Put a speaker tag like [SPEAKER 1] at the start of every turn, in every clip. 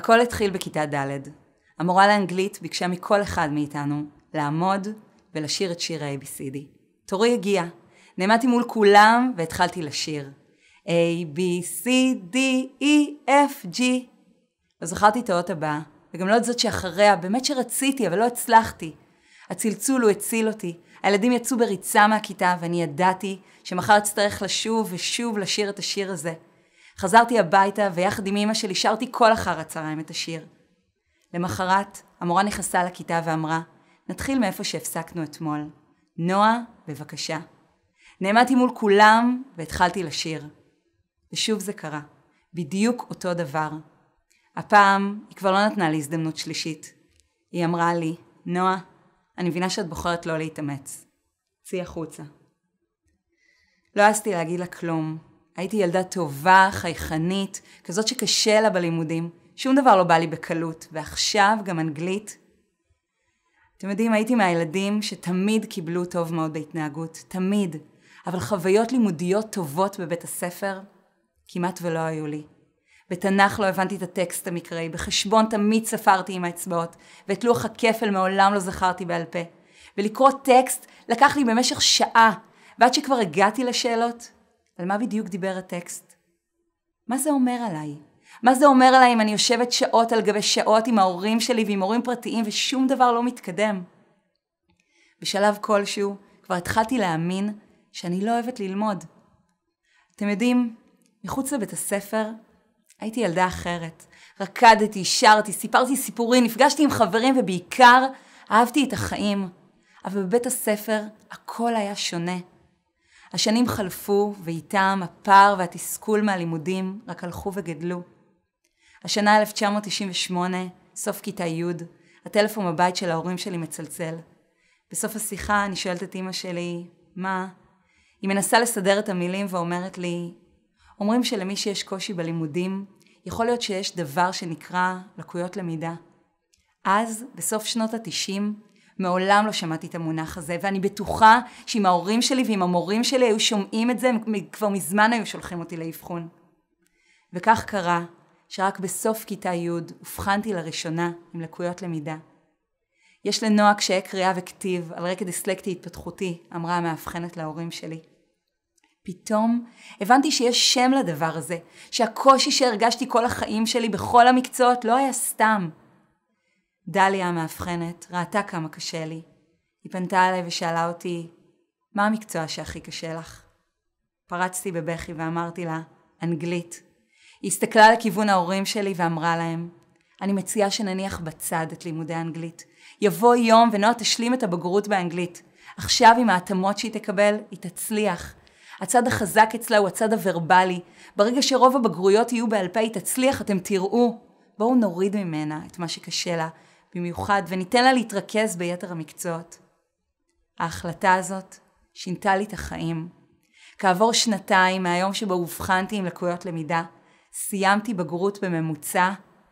[SPEAKER 1] הכל התחיל בכיתה ד'. המורה לאנגלית ביקשה מכל אחד מאיתנו לעמוד ולשיר את שיר ה-ABCD. תורי הגיע. נעמדתי מול כולם והתחלתי לשיר. A, B, C, D, E, F, G. לא זכרתי את האות הבאה, וגם לא את זאת שאחריה, באמת שרציתי, אבל לא הצלחתי. הצלצול הוא הציל אותי. הילדים יצאו בריצה מהכיתה, ואני ידעתי שמחר אצטרך לשוב ושוב לשיר את השיר הזה. חזרתי הביתה, ויחד עם אמא שלי שרתי כל אחר הצהריים את השיר. למחרת, המורה נכנסה לכיתה ואמרה, נתחיל מאיפה שהפסקנו אתמול. נועה, בבקשה. נעמדתי מול כולם והתחלתי לשיר. ושוב זה קרה. בדיוק אותו דבר. הפעם היא כבר לא נתנה לי הזדמנות שלישית. היא אמרה לי, נועה, אני מבינה שאת בוחרת לא להתאמץ. צאי החוצה. לא העזתי להגיד לה כלום. הייתי ילדה טובה, חייכנית, כזאת שקשה לה בלימודים. שום דבר לא בא לי בקלות, ועכשיו גם אנגלית. אתם יודעים, הייתי מהילדים שתמיד קיבלו טוב מאוד בהתנהגות, תמיד. אבל חוויות לימודיות טובות בבית הספר, כמעט ולא היו לי. בתנ"ך לא הבנתי את הטקסט המקראי, בחשבון תמיד ספרתי עם האצבעות, ואת לוח הכפל מעולם לא זכרתי בעל פה. ולקרוא טקסט לקח לי במשך שעה, ועד שכבר הגעתי לשאלות, על מה בדיוק דיבר הטקסט? מה זה אומר עליי? מה זה אומר עליי אם אני יושבת שעות על גבי שעות עם ההורים שלי ועם הורים פרטיים ושום דבר לא מתקדם? בשלב כלשהו כבר התחלתי להאמין שאני לא אוהבת ללמוד. אתם יודעים, מחוץ לבית הספר הייתי ילדה אחרת. רקדתי, שרתי, סיפרתי סיפורים, נפגשתי עם חברים ובעיקר אהבתי את החיים. אבל בבית הספר הכל היה שונה. השנים חלפו ואיתם הפער והתסכול מהלימודים רק הלכו וגדלו. השנה 1998, סוף כיתה י', הטלפון בבית של ההורים שלי מצלצל. בסוף השיחה אני שואלת את אמא שלי, מה? היא מנסה לסדר את המילים ואומרת לי, אומרים שלמי שיש קושי בלימודים, יכול להיות שיש דבר שנקרא לקויות למידה. אז, בסוף שנות ה-90, מעולם לא שמעתי את המונח הזה, ואני בטוחה שאם ההורים שלי ועם המורים שלי היו שומעים את זה, כבר מזמן היו שולחים אותי לאבחון. וכך קרה שרק בסוף כיתה י' הובחנתי לראשונה עם לקויות למידה. יש לנועה קשיי קריאה וכתיב על רקע דיסלקטי התפתחותי, אמרה המאבחנת להורים שלי. פתאום הבנתי שיש שם לדבר הזה, שהקושי שהרגשתי כל החיים שלי בכל המקצועות לא היה סתם. דליה המאבחנת ראתה כמה קשה לי. היא פנתה אליי ושאלה אותי, מה המקצוע שהכי קשה לך? פרצתי בבכי ואמרתי לה, אנגלית. היא הסתכלה לכיוון ההורים שלי ואמרה להם, אני מציעה שנניח בצד את לימודי האנגלית. יבוא יום ונועה תשלים את הבגרות באנגלית. עכשיו עם ההתאמות שהיא תקבל, היא תצליח. הצד החזק אצלה הוא הצד הוורבלי. ברגע שרוב הבגרויות יהיו בעל פה, היא תצליח, אתם תראו. בואו נוריד ממנה את מה שקשה לה, במיוחד, וניתן לה להתרכז ביתר המקצועות. ההחלטה הזאת שינתה לי את החיים. כעבור שנתיים מהיום שבו הובחנתי עם לקויות למידה, סיימתי בגרות בממוצע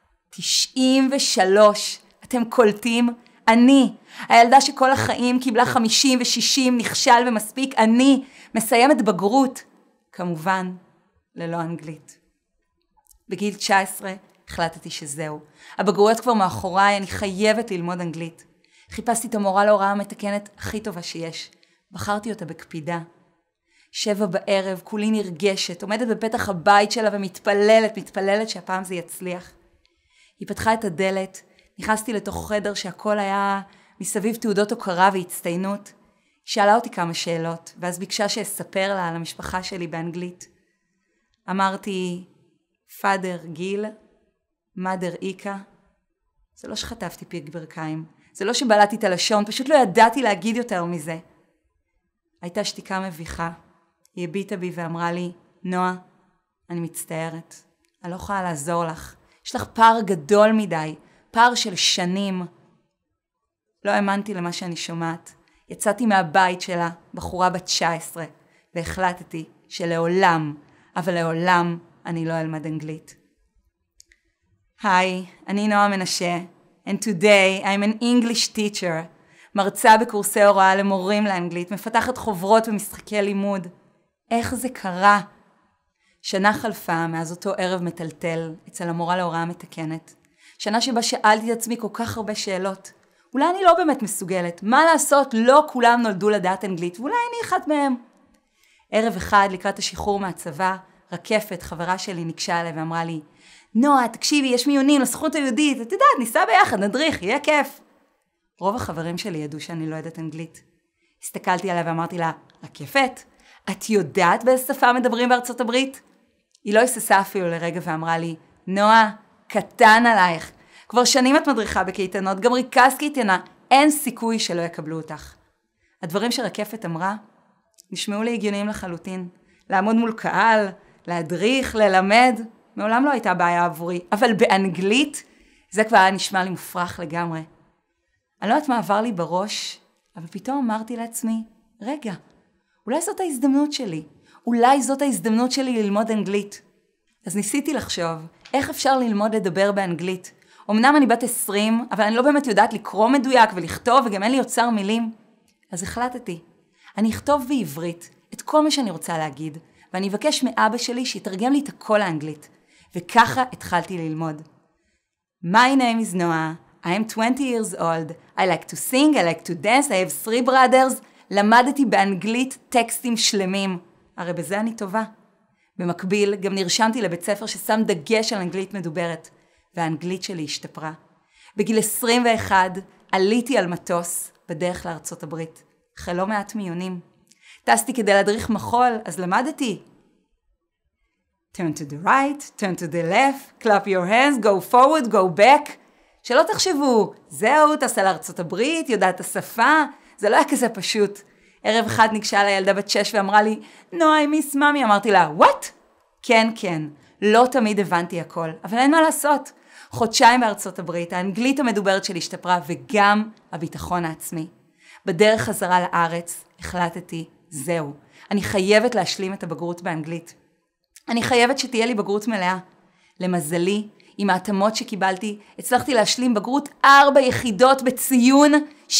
[SPEAKER 1] 93. אתם קולטים? אני, הילדה שכל החיים קיבלה 50 ו-60, נכשל ומספיק, אני מסיימת בגרות, כמובן, ללא אנגלית. בגיל 19 החלטתי שזהו. הבגרויות כבר מאחוריי, אני חייבת ללמוד אנגלית. חיפשתי את המורה להוראה המתקנת הכי טובה שיש. בחרתי אותה בקפידה. 7 בערב, כולי נרגשת, עומדת בפתח הבית שלה ומתפללת שהפעם זה יצליח. היא פתחה את הדלת, נכנסתי לתוך חדר שהכל היה מסביב תעודות הוקרה והצטיינות. היא שאלה אותי כמה שאלות, ואז ביקשה שאספר לה על המשפחה שלי באנגלית. אמרתי, father גיל, mother איקה. זה לא שחטפתי פיק ברכיים, זה לא שבלעתי את הלשון, פשוט לא ידעתי להגיד יותר מזה. הייתה שתיקה מביכה. היא הביטה בי ואמרה לי, נועה, אני מצטערת. אני לא יכולה לעזור לך. יש לך פער גדול מדי, פער של שנים. לא האמנתי למה שאני שומעת. יצאתי מהבית שלה, בחורה בת 19, והחלטתי שלעולם, אבל לעולם, אני לא אלמד אנגלית. היי, אני נועה מנשה, and today I'm an English teacher, מרצה בקורסי הוראה למורים לאנגלית, מפתחת חוברות ומשחקי לימוד. איך זה קרה? שנה חלפה מאז אותו ערב מטלטל אצל המורה להוראה המתקנת. שנה שבה שאלתי את עצמי כל כך הרבה שאלות. אולי אני לא באמת מסוגלת, מה לעשות? לא כולם נולדו לדעת אנגלית, ואולי אני אחד מהם. ערב אחד לקראת השחרור מהצבא, רקפת, חברה שלי, ניגשה אליי ואמרה לי, נועה, תקשיבי, יש מיונים לסוכנות היהודית, את יודעת, ניסע ביחד, נדריך, יהיה כיף. רוב החברים שלי ידעו שאני לא יודעת אנגלית. הסתכלתי עליה ואמרתי לה, רקפת, את יודעת באיזה שפה מדברים בארצות הברית? היא לא הססה אפילו לרגע ואמרה לי, נועה, קטן עלייך. כבר שנים את מדריכה בקייטנות, גם ריכזת קייטנה, אין סיכוי שלא יקבלו אותך. הדברים שרקפת אמרה, נשמעו לי הגיוניים לחלוטין. לעמוד מול קהל, להדריך, ללמד, מעולם לא הייתה בעיה עבורי, אבל באנגלית זה כבר היה נשמע לי מופרך לגמרי. אני לא יודעת מה עבר לי בראש, אבל פתאום אמרתי לעצמי, רגע, אולי זאת ההזדמנות שלי, אולי זאת ההזדמנות שלי ללמוד אנגלית. אז ניסיתי לחשוב, איך אפשר ללמוד לדבר באנגלית? אמנם אני בת 20, אבל אני לא באמת יודעת לקרוא מדויק ולכתוב, וגם אין לי אוצר מילים. אז החלטתי, אני אכתוב בעברית את כל מה שאני רוצה להגיד, ואני אבקש מאבא שלי שיתרגם לי את הכל לאנגלית. וככה התחלתי ללמוד. My name is Noah, I am 20 years old, I like to sing, I like to dance, I have 3 brothers, למדתי באנגלית טקסטים שלמים, הרי בזה אני טובה. במקביל גם נרשמתי לבית ספר ששם דגש על אנגלית מדוברת, והאנגלית שלי השתפרה. בגיל 21 עליתי על מטוס בדרך לארצות הברית, אחרי לא מעט מיונים. טסתי כדי להדריך מחול, אז למדתי. Turn to the right, turn to the left, clap your hands, go forward, go back. שלא תחשבו, זהו, טסה לארצות הברית, יודעת השפה, זה לא היה כזה פשוט. ערב אחד ניגשה לילדה בת 6 ואמרה לי, נועה, מיס ממי, אמרתי לה, what? כן, כן, לא תמיד הבנתי הכל, אבל אין מה לעשות. חודשיים בארצות הברית, האנגלית המדוברת שלי השתפרה וגם הביטחון העצמי. בדרך חזרה לארץ החלטתי, זהו, אני חייבת להשלים את הבגרות באנגלית. אני חייבת שתהיה לי בגרות מלאה. למזלי, עם ההתאמות שקיבלתי, הצלחתי להשלים בגרות 4 יחידות בציון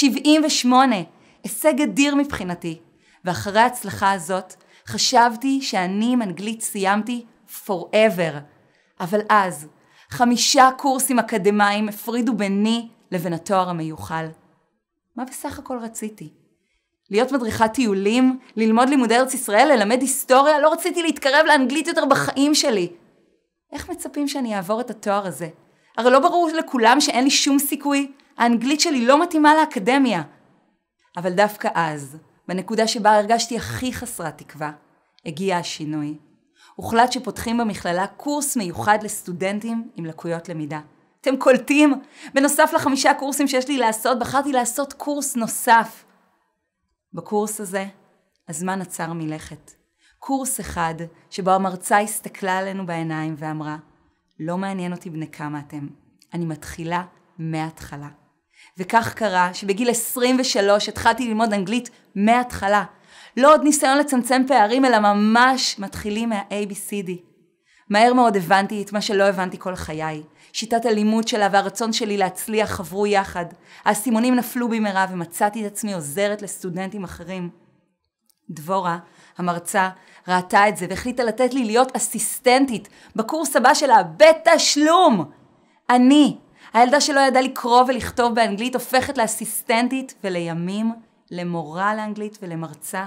[SPEAKER 1] 78. הישג אדיר מבחינתי. ואחרי ההצלחה הזאת, חשבתי שאני עם אנגלית סיימתי forever. אבל אז, 5 קורסים אקדמיים הפרידו ביני לבין התואר המיוחל. מה בסך הכל רציתי? להיות מדריכת טיולים, ללמוד לימודי ארץ ישראל, ללמד היסטוריה, לא רציתי להתקרב לאנגלית יותר בחיים שלי. איך מצפים שאני אעבור את התואר הזה? הרי לא ברור לכולם שאין לי שום סיכוי, האנגלית שלי לא מתאימה לאקדמיה. אבל דווקא אז, בנקודה שבה הרגשתי הכי חסרת תקווה, הגיע השינוי. הוחלט שפותחים במכללה קורס מיוחד לסטודנטים עם לקויות למידה. אתם קולטים? בנוסף ל5 קורסים שיש לי לעשות, בחרתי לעשות קורס נוסף. בקורס הזה, הזמן עצר מלכת. קורס אחד שבו המרצה הסתכלה עלינו בעיניים ואמרה, לא מעניין אותי בני כמה אתם, אני מתחילה מההתחלה. וכך קרה שבגיל 23 התחלתי ללמוד אנגלית מההתחלה. לא עוד ניסיון לצמצם פערים, אלא ממש מתחילים מה-ABCD. מהר מאוד הבנתי את מה שלא הבנתי כל חיי. שיטת הלימוד שלה והרצון שלי להצליח חברו יחד. האסימונים נפלו במהרה ומצאתי את עצמי עוזרת לסטודנטים אחרים. דבורה, המרצה, ראתה את זה והחליטה לתת לי להיות אסיסטנטית בקורס הבא שלה בתשלום. אני, הילדה שלא ידעה לקרוא ולכתוב באנגלית, הופכת לאסיסטנטית ולימים למורה לאנגלית ולמרצה.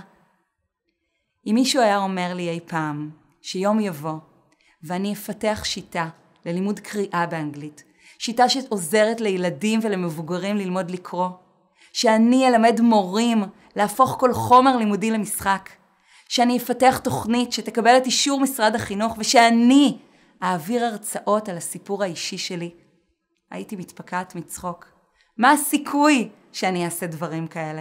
[SPEAKER 1] אם מישהו היה אומר לי אי פעם שיום יבוא ואני אפתח שיטה ללימוד קריאה באנגלית, שיטה שעוזרת לילדים ולמבוגרים ללמוד לקרוא, שאני אלמד מורים להפוך כל חומר לימודי למשחק, שאני אפתח תוכנית שתקבל את אישור משרד החינוך ושאני אעביר הרצאות על הסיפור האישי שלי, הייתי מתפקעת מצחוק. מה הסיכוי שאני אעשה דברים כאלה?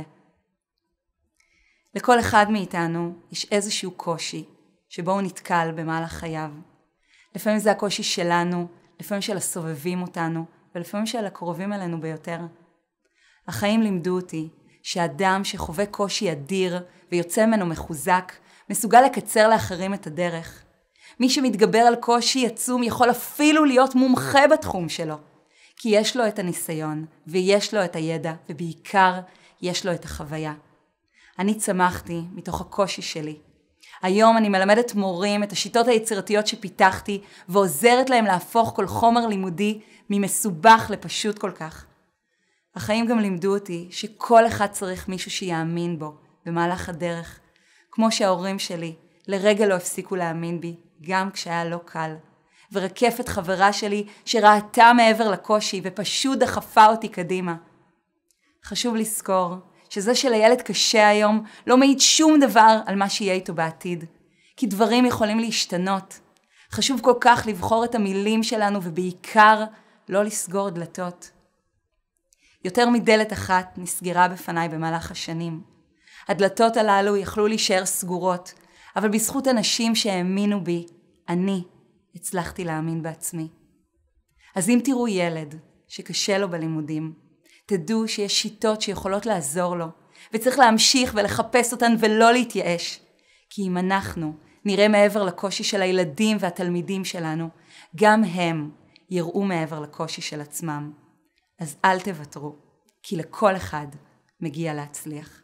[SPEAKER 1] לכל אחד מאיתנו יש איזשהו קושי שבו הוא נתקל במהלך חייו. לפעמים זה הקושי שלנו, לפעמים של הסובבים אותנו, ולפעמים של הקרובים אלינו ביותר. החיים לימדו אותי שאדם שחווה קושי אדיר ויוצא ממנו מחוזק, מסוגל לקצר לאחרים את הדרך. מי שמתגבר על קושי עצום יכול אפילו להיות מומחה בתחום שלו, כי יש לו את הניסיון ויש לו את הידע ובעיקר יש לו את החוויה. אני צמחתי מתוך הקושי שלי. היום אני מלמדת מורים את השיטות היצירתיות שפיתחתי ועוזרת להם להפוך כל חומר לימודי ממסובך לפשוט כל כך. החיים גם לימדו אותי שכל אחד צריך מישהו שיאמין בו במהלך הדרך, כמו שההורים שלי לרגע לא הפסיקו להאמין בי, גם כשהיה לא קל. ורקפת חברה שלי שראתה מעבר לקושי ופשוט דחפה אותי קדימה. חשוב לזכור שזה שלילד קשה היום לא מעיד שום דבר על מה שיהיה איתו בעתיד, כי דברים יכולים להשתנות. חשוב כל כך לבחור את המילים שלנו ובעיקר לא לסגור דלתות. יותר מדלת אחת נסגרה בפניי במהלך השנים. הדלתות הללו יכלו להישאר סגורות, אבל בזכות אנשים שהאמינו בי, אני הצלחתי להאמין בעצמי. אז אם תראו ילד שקשה לו בלימודים, תדעו שיש שיטות שיכולות לעזור לו, וצריך להמשיך ולחפש אותן ולא להתייאש. כי אם אנחנו נראה מעבר לקושי של הילדים והתלמידים שלנו, גם הם יראו מעבר לקושי של עצמם. אז אל תוותרו, כי לכל אחד מגיע להצליח.